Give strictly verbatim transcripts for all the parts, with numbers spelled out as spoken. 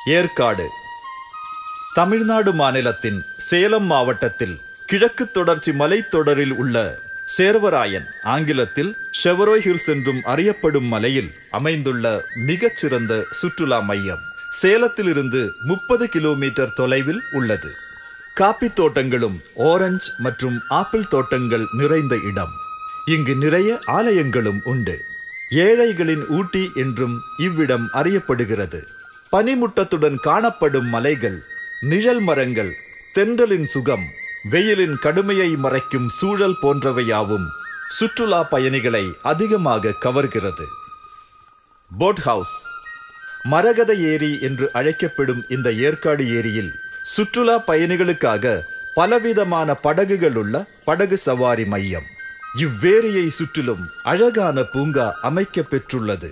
ஏற்காடு தமிழ்நாடு மாநிலத்தின் சேலம் மாவட்டத்தில் கிழக்கு தொடர்ச்சி மலைத்தொடரில் உள்ள சேர்வராயன், ஆங்கிலத்தில் ஷெவரோய் ஹில்ஸ் என்றும் அறியப்படும் மலையில் அமைந்துள்ள மிகச்சிறந்த சுற்றுலா மையம். சேலத்திலிருந்து முப்பது கிலோமீட்டர் தொலைவில் உள்ளது. காப்பி தோட்டங்களும் ஆரஞ்சு மற்றும் ஆப்பிள் தோட்டங்கள் நிறைந்த இடம். இங்கு நிறைய ஆலயங்களும் உண்டு. ஏழைகளின் ஊட்டி என்றும் இவ்விடம் அறியப்படுகிறது. பனிமுட்டத்துடன் காணப்படும் மலைகள், நிழல் மரங்கள், தென்றலின் சுகம், வெயிலின் கடுமையை மறைக்கும் சூழல் போன்றவையாவும் சுற்றுலா பயணிகளை அதிகமாக கவர்கிறது. போட் ஹவுஸ், மரகத ஏரி என்று அழைக்கப்படும் இந்த ஏற்காடு ஏரியில் சுற்றுலா பயணிகளுக்காக பலவிதமான படகுகள் உள்ள படகு சவாரி மையம். இவ்வேரியை சுற்றிலும் அழகான பூங்கா அமைக்க பெற்றுள்ளது.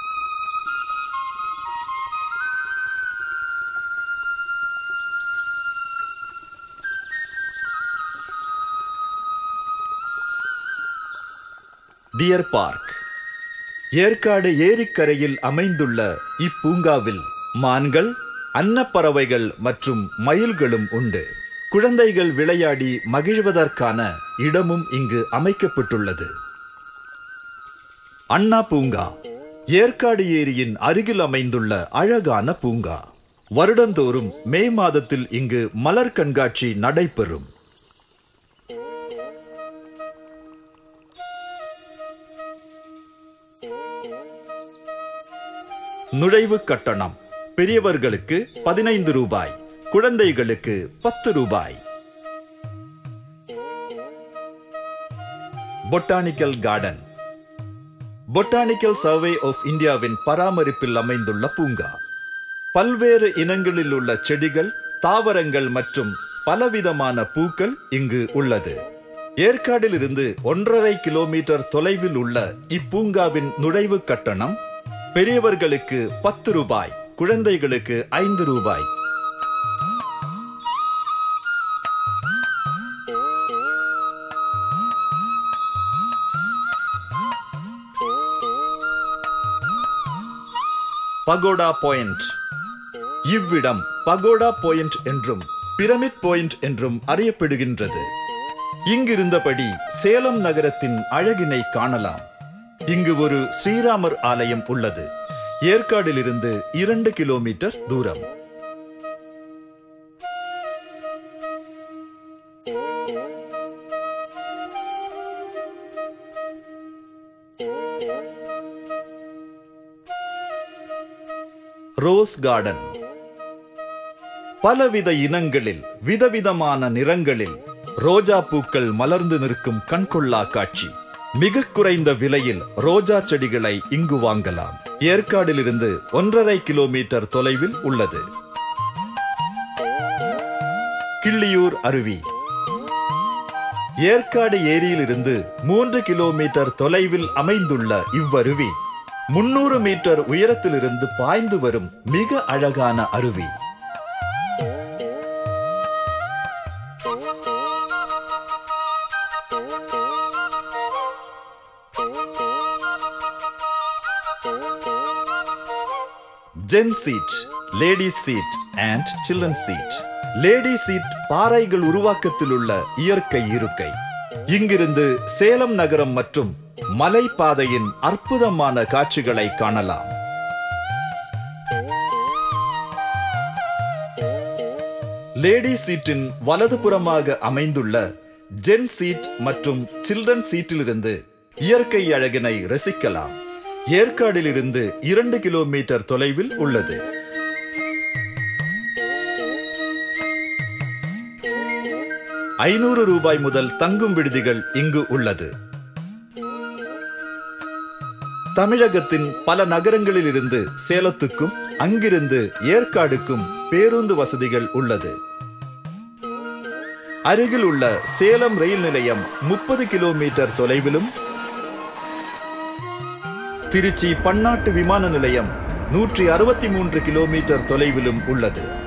டியர் பார்க், ஏற்காடு ஏரிக்கரையில் அமைந்துள்ள இப்பூங்காவில் மான்கள், அன்னப்பறவைகள் மற்றும் மயில்களும் உண்டு. குழந்தைகள் விளையாடி மகிழ்வதற்கான இடமும் இங்கு அமைக்கப்பட்டுள்ளது. அண்ணா பூங்கா, ஏற்காடு ஏரியின் அருகில் அமைந்துள்ள அழகான பூங்கா. வருடந்தோறும் மே மாதத்தில் இங்கு மலர் கண்காட்சி நடைபெறும். நுழைவு கட்டணம் பெரியவர்களுக்கு பதினைந்து ரூபாய், குழந்தைகளுக்கு பத்து ரூபாய். Botanical garden, botanical survey of இந்தியாவின் பராமரிப்பில் அமைந்துள்ள பூங்கா. பல்வேறு இனங்களில் உள்ள செடிகள், தாவரங்கள் மற்றும் பலவிதமான பூக்கள் இங்கு உள்ளது. ஏற்காடிலிருந்து ஒன்றரை கிலோமீட்டர் தொலைவில் உள்ள இப்பூங்காவின் நுழைவு கட்டணம் பெரியவர்களுக்கு பத்து ரூபாய், குழந்தைகளுக்கு ஐந்து ரூபாய். பகோடா பாயிண்ட், இவ்விடம் பகோடா பாயிண்ட் என்றும் பிரமிட் பாயிண்ட் என்றும் அறியப்படுகின்றது. இங்கிருந்தபடி சேலம் நகரத்தின் அழகினை காணலாம். இங்கு ஒரு ஸ்ரீராமர் ஆலயம் உள்ளது. ஏற்காடிலிருந்து இரண்டு கிலோமீட்டர் தூரம். ரோஸ் கார்டன், பலவித இனங்களில் விதவிதமான நிறங்களில் ரோஜா பூக்கள் மலர்ந்து நிற்கும் கண்கொள்ளா காட்சி. மிக குறைந்த விலையில் ரோஜா செடிகளை இங்கு வாங்கலாம். ஏற்காடிலிருந்து ஒன்றரை கிலோமீட்டர் தொலைவில் உள்ளது. கிள்ளியூர் அருவி, ஏற்காடு ஏரியிலிருந்து மூன்று கிலோமீட்டர் தொலைவில் அமைந்துள்ள இவ்வருவி முன்னூறு மீட்டர் உயரத்திலிருந்து பாய்ந்து வரும் மிக அழகான அருவி. Gents seat, ladies seat and children seat. Lady seat பாறைகள் உருவாக்கத்தில் உள்ள இயற்கை இருக்கை. இங்கிருந்து சேலம் நகரம் மற்றும் மலைப்பாதையின் அற்புதமான காட்சிகளை காணலாம். லேடி சீட்டின் வலதுபுறமாக அமைந்துள்ள ஜென் சீட் மற்றும் சில்ட்ரன் சீட்டிலிருந்து இயற்கை அழகினை ரசிக்கலாம். ஏற்காடிலிருந்து இரண்டு கிலோமீட்டர் தொலைவில் உள்ளது. ஐநூறு ரூபாய் முதல் தங்கும் விடுதிகள் இங்கு உள்ளது. தமிழகத்தின் பல நகரங்களில் இருந்து சேலத்துக்கும் அங்கிருந்து ஏற்காடுக்கும் பேருந்து வசதிகள் உள்ளது. அருகில் உள்ள சேலம் ரயில் நிலையம் முப்பது கிலோமீட்டர் தொலைவிலும், திருச்சி பன்னாட்டு விமான நிலையம் நூற்றி அறுபத்தி மூன்று கிலோமீட்டர் தொலைவிலும் உள்ளது.